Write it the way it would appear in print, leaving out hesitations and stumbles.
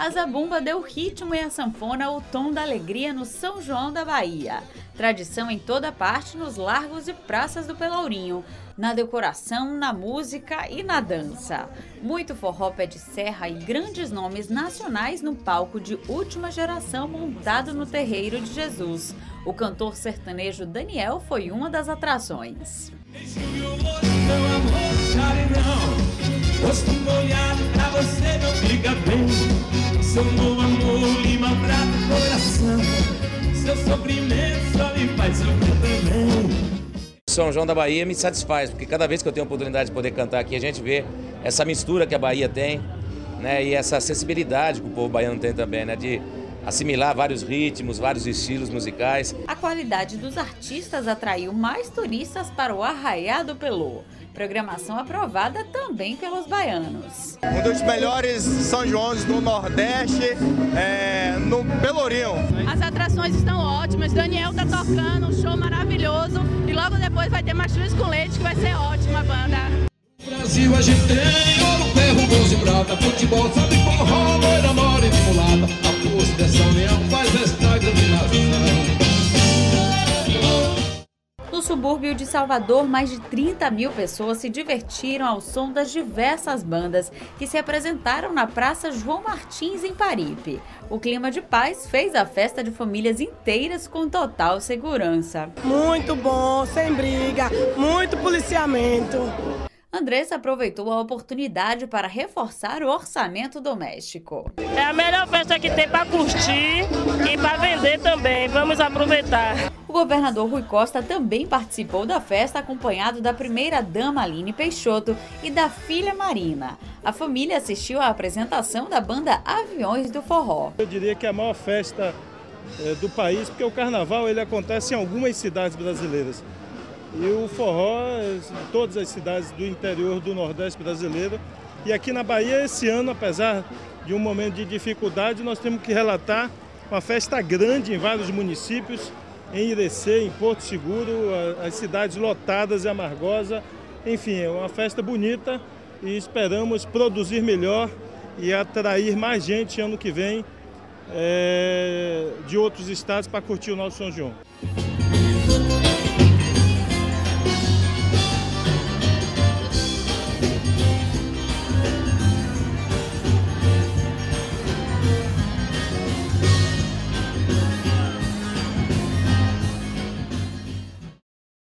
A zabumba deu o ritmo e a sanfona o tom da alegria no São João da Bahia. Tradição em toda parte nos largos e praças do Pelourinho, na decoração, na música e na dança. Muito forró pé de serra e grandes nomes nacionais no palco de última geração montado no Terreiro de Jesus. O cantor sertanejo Daniel foi uma das atrações. Rosto molhado pra você não fica bem. Seu novo amor lhe maltrata o coração. Seu sofrimento só me faz sofrer também. São João da Bahia me satisfaz, porque cada vez que eu tenho a oportunidade de poder cantar aqui, a gente vê essa mistura que a Bahia tem, né, e essa acessibilidade que o povo baiano tem também, né, de assimilar vários ritmos, vários estilos musicais. A qualidade dos artistas atraiu mais turistas para o Arraiá do Pelô. Programação aprovada também pelos baianos. Um dos melhores São Joões do Nordeste, no Pelourinho. As atrações estão ótimas, Daniel está tocando, um show maravilhoso. E logo depois vai ter Mastruz com Leite, que vai ser ótima a banda. Brasil a gente tem ouro, ferro, bronze e prata, futebol, sabe forró, loira, mora e de mulata. A força dessa união faz esta grande nação. No subúrbio de Salvador, mais de 30 mil pessoas se divertiram ao som das diversas bandas que se apresentaram na Praça João Martins, em Paripe. O clima de paz fez a festa de famílias inteiras com total segurança. Muito bom, sem briga, muito policiamento. Andressa aproveitou a oportunidade para reforçar o orçamento doméstico. É a melhor festa que tem para curtir e para vender também. Vamos aproveitar. O governador Rui Costa também participou da festa, acompanhado da primeira-dama Aline Peixoto e da filha Marina. A família assistiu à apresentação da banda Aviões do Forró. Eu diria que é a maior festa do país, porque o carnaval ele acontece em algumas cidades brasileiras. E o forró em todas as cidades do interior do Nordeste brasileiro. E aqui na Bahia, esse ano, apesar de um momento de dificuldade, nós temos que relatar uma festa grande em vários municípios, em Irecê, em Porto Seguro, as cidades lotadas e Amargosa. Enfim, é uma festa bonita e esperamos produzir melhor e atrair mais gente ano que vem de outros estados para curtir o nosso São João.